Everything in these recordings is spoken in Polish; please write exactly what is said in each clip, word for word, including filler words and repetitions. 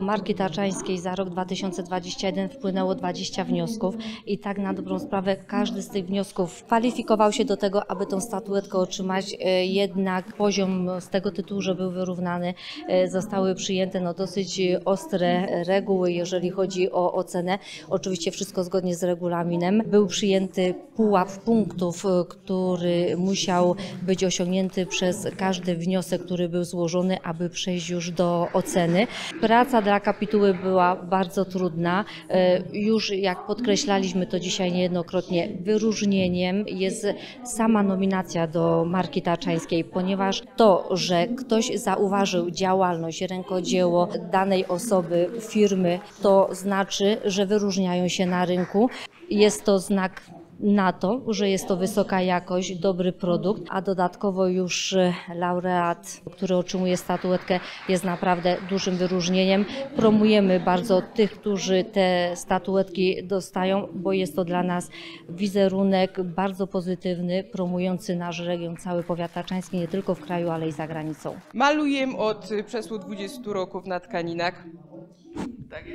marki taczańskiej za rok dwa tysiące dwudziesty pierwszy wpłynęło dwadzieścia wniosków i tak na dobrą sprawę każdy z tych wniosków kwalifikował się do tego, aby tą statuetkę otrzymać. Jednak poziom z tego tytułu, że był wyrównany, zostały przyjęte no, dosyć ostre reguły, jeżeli chodzi o ocenę. Oczywiście wszystko zgodnie z regulaminem. Był przyjęty pułap punktów, który musiał być osiągnięty przez każdy wniosek, który był złożony, aby przejść już do oceny. Praca dla kapituły była bardzo trudna. Już jak podkreślaliśmy to dzisiaj niejednokrotnie, wyróżnieniem jest sama nominacja do marki taczańskiej, ponieważ to, że ktoś zauważył działalność, rękodzieło danej osoby, firmy, to znaczy, że wyróżniają się na rynku. Jest to znak na to, że jest to wysoka jakość, dobry produkt, a dodatkowo już laureat, który otrzymuje statuetkę, jest naprawdę dużym wyróżnieniem. Promujemy bardzo tych, którzy te statuetki dostają, bo jest to dla nas wizerunek bardzo pozytywny, promujący nasz region, cały powiat taczański, nie tylko w kraju, ale i za granicą. Maluję od przeszło dwudziestu roków na tkaninach. Tak.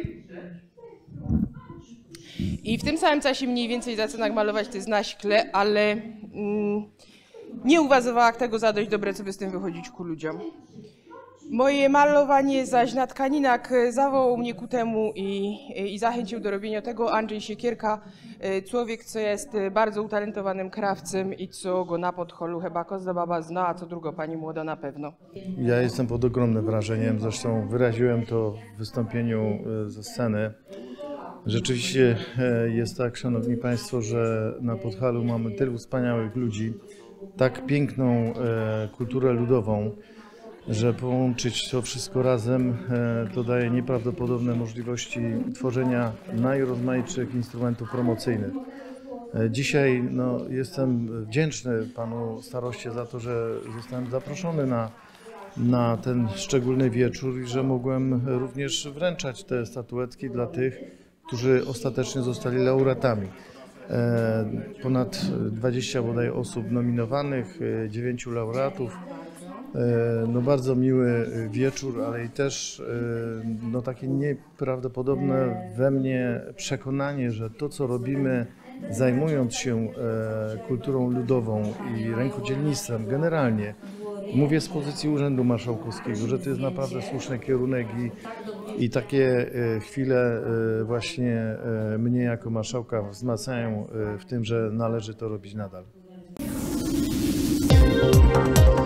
I w tym samym czasie mniej więcej zaczynam malować też na szkle, ale mm, nie uważałam tego za dość dobre, co by z tym wychodzić ku ludziom. Moje malowanie zaś na tkaninach zawołał mnie ku temu i, i zachęcił do robienia tego Andrzej Siekierka, człowiek, co jest bardzo utalentowanym krawcem i co go na Podholu chyba każda baba zna, a co drugo pani młoda na pewno. Ja jestem pod ogromnym wrażeniem, zresztą wyraziłem to w wystąpieniu ze sceny. Rzeczywiście jest tak, szanowni państwo, że na Podhalu mamy tylu wspaniałych ludzi, tak piękną kulturę ludową, że połączyć to wszystko razem to daje nieprawdopodobne możliwości tworzenia najrozmaitszych instrumentów promocyjnych. Dzisiaj no, jestem wdzięczny panu staroście za to, że zostałem zaproszony na, na ten szczególny wieczór i że mogłem również wręczać te statuetki dla tych, którzy ostatecznie zostali laureatami. Ponad dwadzieścia bodaj osób nominowanych, dziewięciu laureatów. No bardzo miły wieczór, ale i też no takie nieprawdopodobne we mnie przekonanie, że to, co robimy, zajmując się kulturą ludową i rękodzielnictwem generalnie, mówię z pozycji Urzędu Marszałkowskiego, że to jest naprawdę słuszny kierunek i, i takie chwile właśnie mnie jako marszałka wzmacniają w tym, że należy to robić nadal.